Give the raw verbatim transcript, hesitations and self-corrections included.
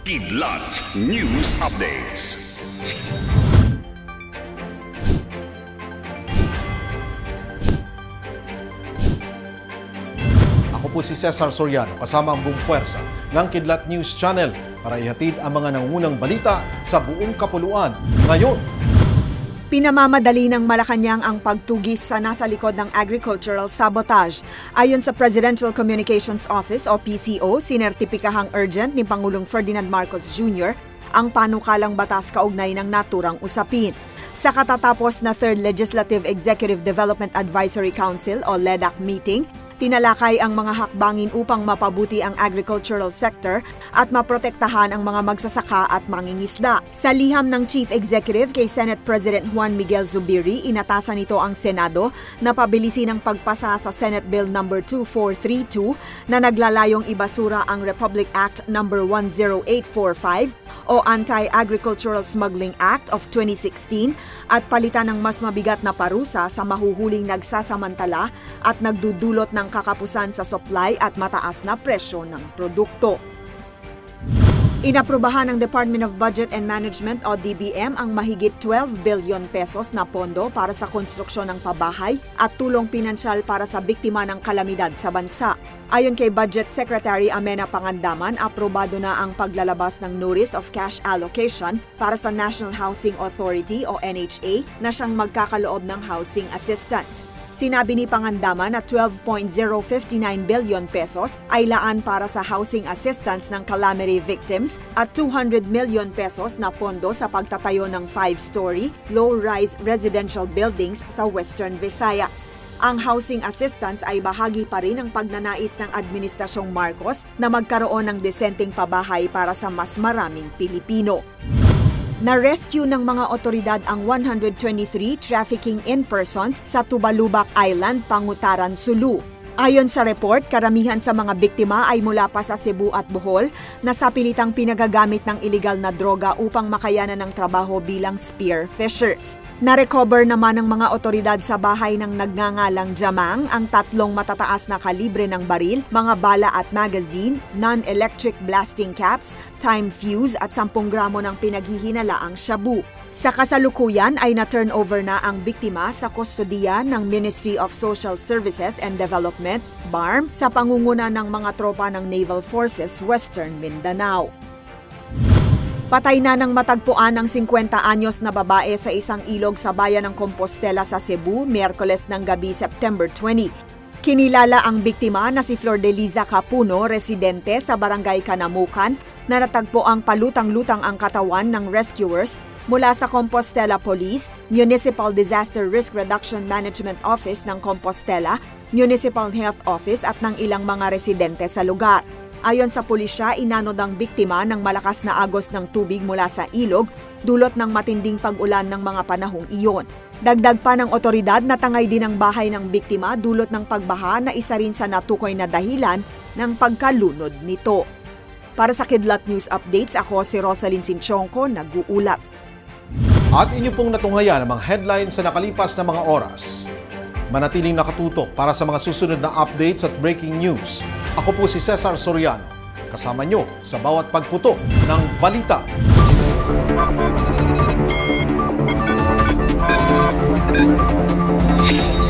Kidlat News Updates. Ako po si Cesar Soriano, kasama ang buong puwersa ng Kidlat News Channel para ihatid ang mga nangungunang balita sa buong kapuluan ngayon. Pinamamadali ng Malacanang ang pagtugis sa nasa likod ng agricultural sabotage. Ayon sa Presidential Communications Office o P C O, sinertipikahang urgent ni Pangulong Ferdinand Marcos Junior ang panukalang batas kaugnay ng naturang usapin. Sa katatapos na Third Legislative Executive Development Advisory Council o L E D A C meeting, tinalakay ang mga hakbangin upang mapabuti ang agricultural sector at maprotektahan ang mga magsasaka at mangingisda. Sa liham ng Chief Executive kay Senate President Juan Miguel Zubiri, inatasan nito ang Senado na pabilisin ang pagpasa sa Senate Bill number two four three two na naglalayong ibasura ang Republic Act number one zero eight four five o Anti-Agricultural Smuggling Act of twenty sixteen at palitan ng mas mabigat na parusa sa mahuhuling nagsasamantala at nagdudulot ng kakapusan sa supply at mataas na presyo ng produkto. Inaprubahan ng Department of Budget and Management o D B M ang mahigit twelve billion pesos na pondo para sa konstruksyon ng pabahay at tulong pinansyal para sa biktima ng kalamidad sa bansa. Ayon kay Budget Secretary Amenah Pangandaman, aprobado na ang paglalabas ng Notice of Cash Allocation para sa National Housing Authority o N H A na siyang magkakaloob ng housing assistance. Sinabi ni Pangandaman na twelve point zero five nine billion pesos ay laan para sa housing assistance ng calamity victims at two hundred million pesos na pondo sa pagtatayo ng five-story, low-rise residential buildings sa Western Visayas. Ang housing assistance ay bahagi pa rin ng pagnanais ng Administrasyong Marcos na magkaroon ng desenteng pabahay para sa mas maraming Pilipino. Na-rescue ng mga otoridad ang one hundred twenty-three trafficking in persons sa Tubalubak Island, Pangutaran, Sulu. Ayon sa report, karamihan sa mga biktima ay mula pa sa Cebu at Bohol na sa pilitang pinagagamit ng iligal na droga upang makayanan ng trabaho bilang spear fishers. Na-recover naman ng mga otoridad sa bahay ng nagngangalang Jamang ang tatlong matataas na kalibre ng baril, mga bala at magazine, non-electric blasting caps, time fuse at sampung gramo ng pinaghihinalaang shabu. Sa kasalukuyan ay na-turnover na ang biktima sa kustodiya ng Ministry of Social Services and Development, B A R M, sa pangunguna ng mga tropa ng Naval Forces Western Mindanao. Patay na ng matagpuan ng fifty anyos na babae sa isang ilog sa bayan ng Compostela sa Cebu, Miyerkules ng gabi, September twenty. Kinilala ang biktima na si Flordeliza Capuno, residente sa Barangay Kanamukan, na natagpo ang palutang-lutang ang katawan ng rescuers mula sa Compostela Police, Municipal Disaster Risk Reduction Management Office ng Compostela, Municipal Health Office at ng ilang mga residente sa lugar. Ayon sa pulisya, inanod ang biktima ng malakas na agos ng tubig mula sa ilog, dulot ng matinding pag-ulan ng mga panahong iyon. Dagdag pa ng otoridad na tangay din ang bahay ng biktima dulot ng pagbaha na isa rin sa natukoy na dahilan ng pagkalunod nito. Para sa Kidlat News Updates, ako si Rosalyn Sinchonko, nag-uulat. At inyo pong natunghayan ang mga headlines sa nakalipas na mga oras. Manatiling nakatutok para sa mga susunod na updates at breaking news. Ako po si Cesar Soriano, kasama nyo sa bawat pagputok ng balita. Thank you.